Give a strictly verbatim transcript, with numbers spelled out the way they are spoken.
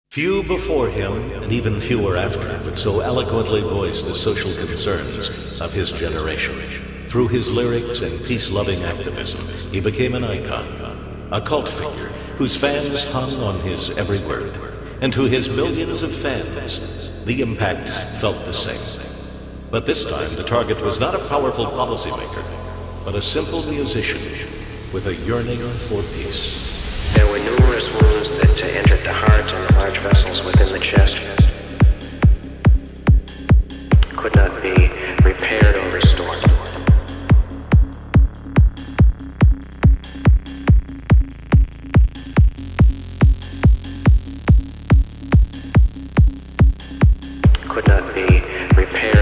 Few before him, and even fewer after, would so eloquently voice the social concerns of his generation. Through his lyrics and peace-loving activism, he became an icon, a cult figure whose fans hung on his every word. And to his millions of fans, the impact felt the same. But this time, the target was not a powerful policymaker, but a simple musician with a yearning for peace. There were numerous wounds that uh, entered the heart and large vessels within the chest. Could not be repaired or restored. Could not be repaired